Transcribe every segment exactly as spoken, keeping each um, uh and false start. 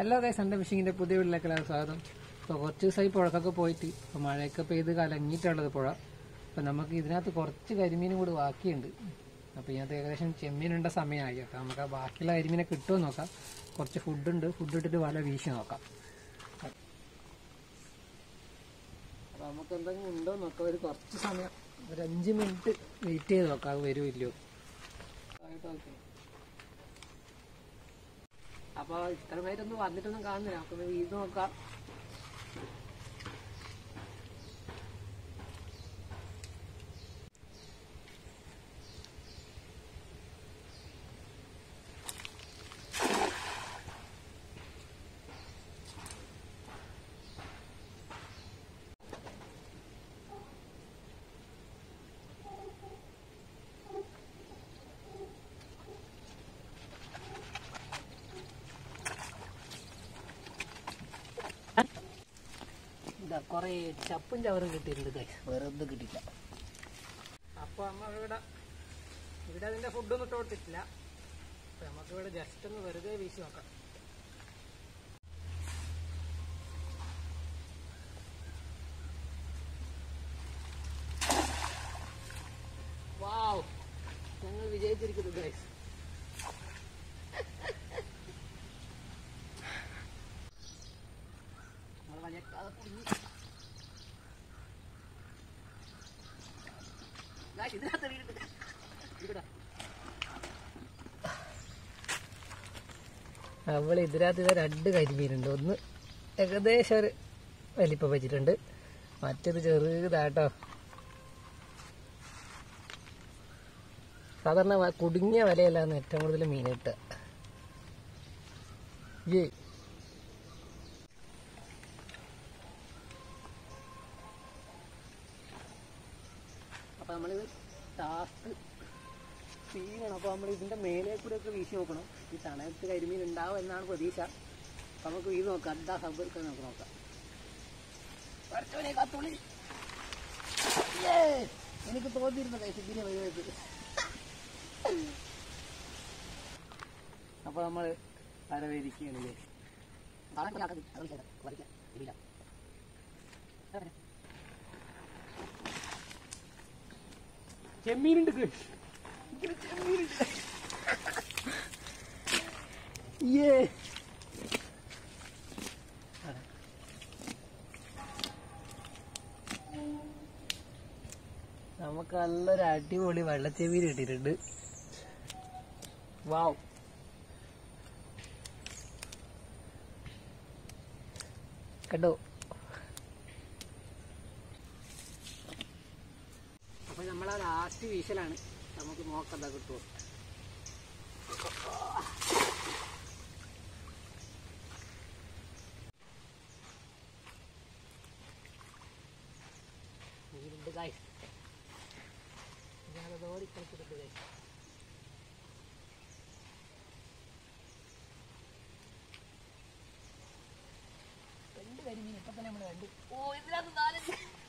Hello guys, എൻ്റെ ഫിഷിങ്ങിന്റെ പുതിയ വീട്ടിലേക്കുള്ള സ്വാഗതം. ഇപ്പോൾ കുറച്ച് ദിവസമായി പുഴക്കൊക്കെ പോയിട്ട് ഇപ്പോൾ മഴയൊക്കെ പെയ്ത് കലങ്ങിയിട്ടുള്ളത് പുഴ. അപ്പോൾ നമുക്ക് ഇതിനകത്ത് കുറച്ച് കരിമീനും കൂടി ബാക്കിയുണ്ട്. അപ്പോൾ ഇതിനകത്ത് ഏകദേശം ചെമ്മീനുണ്ട സമയമായി. അപ്പോൾ നമുക്ക് ആ ബാക്കിയുള്ള കരിമീനെ കിട്ടുമോ നോക്കാം. കുറച്ച് ഫുഡുണ്ട്, ഫുഡ് ഇട്ടിട്ട് വല വീശി നോക്കാം. അപ്പോൾ നമുക്ക് എന്തെങ്കിലും ഉണ്ടോ നോക്കാം. ഒരു കുറച്ച് സമയം ഒരു അഞ്ച് മിനിറ്റ് വെയിറ്റ് ചെയ്ത് നോക്കാം, അത് വരുമോ ഇല്ലയോ. അപ്പോൾ ഇത്ര നേരമൊന്നും വന്നിട്ടൊന്നും കാണുന്നില്ല. നമുക്കൊന്ന് വീട് നോക്കാം. കുറെ ചപ്പും ചവറും കിട്ടിയിട്ടുണ്ട്, വേറെ ഒന്നും കിട്ടിയില്ല. അപ്പൊ നമ്മൾ ഇവിടെ ഇവിടെ അതിന്റെ ഫുഡൊന്നും ഇട്ട് കൊടുത്തിട്ടില്ല. അപ്പൊ നമുക്ക് ഇവിടെ ജസ്റ്റ് ഒന്ന് വെറുതെ വീശി നോക്കാം. വാവ്, ഞങ്ങൾ വിജയിച്ചിരിക്കുന്നു ഗൈസ്. നമ്മൾ ഇതിനകത്ത് ഇത് രണ്ട് കരിമീനുണ്ട്. ഒന്ന് ഏകദേശം ഒരു വലിപ്പം വെച്ചിട്ടുണ്ട്, മറ്റേത് ചെറുതാട്ടോ. സാധാരണ കുടുങ്ങിയ വലയല്ലാന്ന് ഏറ്റവും കൂടുതൽ മീൻ കിട്ടുക. ഏ അപ്പൊ നമ്മളിത് ടാസ്ക് ചെയ്യണം. അപ്പൊ നമ്മൾ ഇതിന്റെ മേലെ കൂടെ ഒക്കെ വീശി നോക്കണം. ഈ തണയത്ത് കരിമീൻ ഉണ്ടാവും എന്നാണ് പ്രതീക്ഷ. അപ്പൊ നമുക്ക് വീട് നോക്കാം. എന്താ സംഭവിക്കാൻ നമുക്ക് നോക്കാം. എനിക്ക് തോന്നിയിരുന്നു കഴിച്ചിങ്ങനെ വരുന്നത്. അപ്പൊ നമ്മൾ വരവേദിക്കുകയാണ്. ചെമ്മീനുണ്ട്, ചെമ്മീനുണ്ട്. ഏ നമുക്ക് നല്ലൊരു അടിപൊളി വെള്ളച്ചെമ്മീൻ കിട്ടിയിട്ടുണ്ട്. വാവ്, കണ്ടോ. അപ്പൊ നമ്മളാ ലാസ്റ്റ് വീശലാണ്. നമുക്ക് നോക്കാം എന്താ കിട്ടുമോ. ഇതിലുണ്ട് ഗൈസ്, ഞാനത് ഓടിക്കളിച്ചിട്ടുണ്ട് ഗൈസ്. രണ്ട് കരിമീൻ ഇപ്പൊ തന്നെ നമ്മള് കണ്ടു. ഓ, ഇതിനകത്ത് നാലഞ്ച്.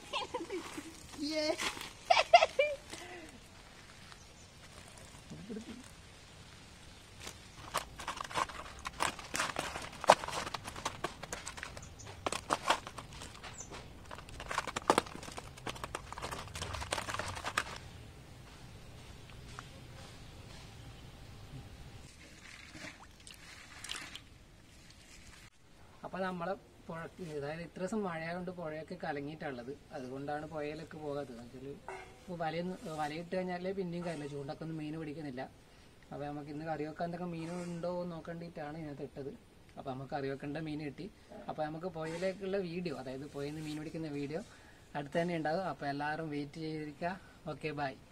അപ്പൊ നമ്മളെ പുഴ, അതായത് ഇത്ര ദിവസം മഴയായതുകൊണ്ട് പുഴയൊക്കെ കലങ്ങിയിട്ടുള്ളത്, അതുകൊണ്ടാണ് പുഴയിലൊക്കെ പോകാത്തത്. എന്നുവെച്ചാൽ ഇപ്പോൾ വലയൊന്ന് വലയിട്ട് കഴിഞ്ഞാലേ പിന്നെയും കാര്യമില്ല, ചൂണ്ടൊക്കെ ഒന്നും മീൻ പിടിക്കുന്നില്ല. അപ്പോൾ നമുക്ക് ഇന്ന് കറി വെക്കാൻ എന്തൊക്കെ മീനുണ്ടോ എന്ന് നോക്കേണ്ടിയിട്ടാണ് ഇതിനകത്ത് ഇട്ടത്. അപ്പോൾ നമുക്ക് കറി വെക്കേണ്ട മീൻ കിട്ടി. അപ്പോൾ നമുക്ക് പുഴയിലേക്കുള്ള വീഡിയോ, അതായത് പുഴയിൽ നിന്ന് മീൻ പിടിക്കുന്ന വീഡിയോ അടുത്ത് തന്നെ ഉണ്ടാകും. അപ്പോൾ എല്ലാവരും വെയിറ്റ് ചെയ്തിരിക്കുക. Okay, by.